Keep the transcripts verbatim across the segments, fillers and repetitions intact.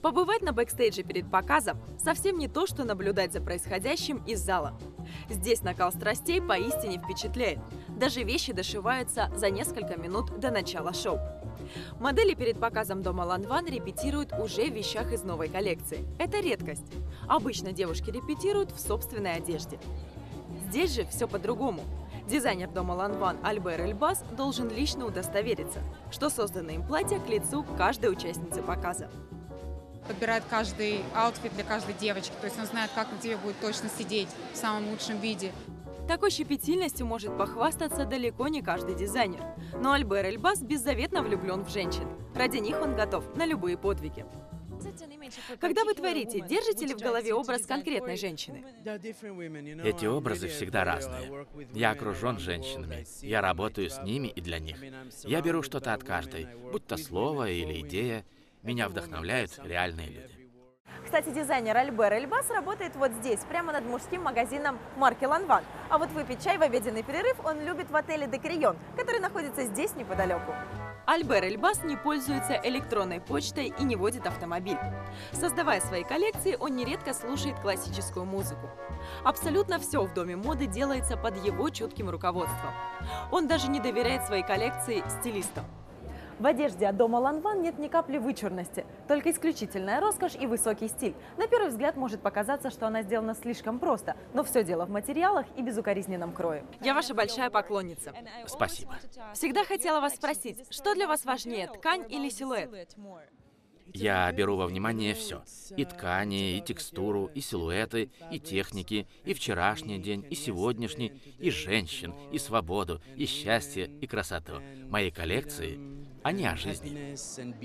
Побывать на бэкстейдже перед показом совсем не то, что наблюдать за происходящим из зала. Здесь накал страстей поистине впечатляет. Даже вещи дошиваются за несколько минут до начала шоу. Модели перед показом дома Ланван репетируют уже в вещах из новой коллекции. Это редкость. Обычно девушки репетируют в собственной одежде. Здесь же все по-другому. Дизайнер дома Ланван Альбер Эльбас должен лично удостовериться, что созданные им платья к лицу каждой участницы показа. Подбирает каждый аутфит для каждой девочки, то есть он знает, как на тебе будет точно сидеть в самом лучшем виде. Такой щепетильностью может похвастаться далеко не каждый дизайнер. Но Альбер Эльбас беззаветно влюблен в женщин. Ради них он готов на любые подвиги. Когда вы творите, держите ли в голове образ конкретной женщины? Эти образы всегда разные. Я окружен женщинами. Я работаю с ними и для них. Я беру что-то от каждой, будь то слово или идея. Меня вдохновляют реальные люди. Кстати, дизайнер Альбер Эльбас работает вот здесь, прямо над мужским магазином марки Ланван. А вот выпить чай в обеденный перерыв он любит в отеле Декрион, который находится здесь неподалеку. Альбер Эльбас не пользуется электронной почтой и не водит автомобиль. Создавая свои коллекции, он нередко слушает классическую музыку. Абсолютно все в доме моды делается под его чутким руководством. Он даже не доверяет своей коллекции стилистам. В одежде от дома Ланван нет ни капли вычурности, только исключительная роскошь и высокий стиль. На первый взгляд может показаться, что она сделана слишком просто, но все дело в материалах и безукоризненном крое. Я ваша большая поклонница. Спасибо. Всегда хотела вас спросить, что для вас важнее, ткань или силуэт? Я беру во внимание все. И ткани, и текстуру, и силуэты, и техники, и вчерашний день, и сегодняшний, и женщин, и свободу, и счастье, и красоту. Мои коллекции, они о жизни.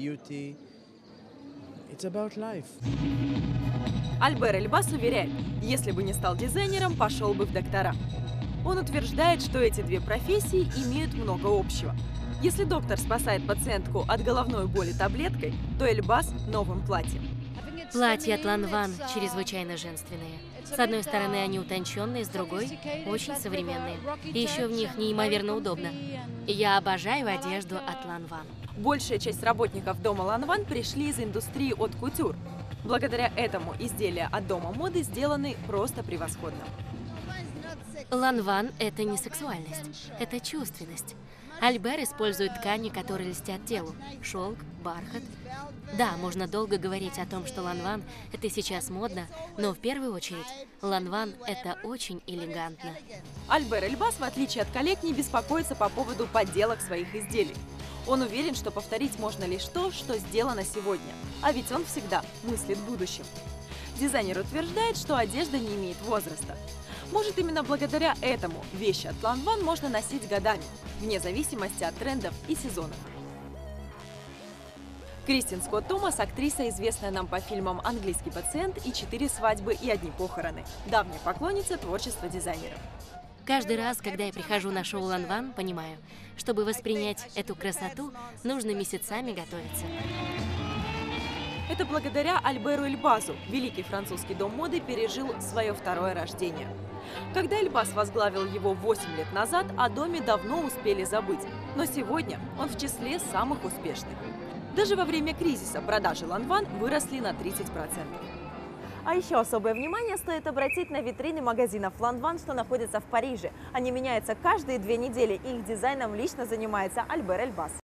Альбер Эльбас уверяет, если бы не стал дизайнером, пошел бы в доктора. Он утверждает, что эти две профессии имеют много общего. Если доктор спасает пациентку от головной боли таблеткой, то Эльбас – новым платьем. Платья от Ланван чрезвычайно женственные. С одной стороны, они утонченные, с другой – очень современные. И еще в них неимоверно удобно. Я обожаю одежду от Ланван. Большая часть работников дома Ланван пришли из индустрии от кутюр. Благодаря этому изделия от дома моды сделаны просто превосходно. Ланван – это не сексуальность, это чувственность. Альбер использует ткани, которые льстят телу. Шелк, бархат. Да, можно долго говорить о том, что Ланван – это сейчас модно, но в первую очередь Ланван – это очень элегантно. Альбер Эльбас, в отличие от коллег, не беспокоится по поводу подделок своих изделий. Он уверен, что повторить можно лишь то, что сделано сегодня. А ведь он всегда мыслит будущим. Дизайнер утверждает, что одежда не имеет возраста. Может, именно благодаря этому вещи от Ланван можно носить годами, вне зависимости от трендов и сезонов. Кристин Скотт Томас – актриса, известная нам по фильмам «Английский пациент» и «Четыре свадьбы и одни похороны». Давняя поклонница творчества дизайнера. Каждый раз, когда я прихожу на шоу Ланван, понимаю, чтобы воспринять эту красоту, нужно месяцами готовиться. Это благодаря Альберу Эльбасу великий французский дом моды пережил свое второе рождение. Когда Эльбас возглавил его восемь лет назад, о доме давно успели забыть. Но сегодня он в числе самых успешных. Даже во время кризиса продажи Ланван выросли на тридцать процентов. А еще особое внимание стоит обратить на витрины магазинов Ланван, что находятся в Париже. Они меняются каждые две недели, и их дизайном лично занимается Альбер Эльбас.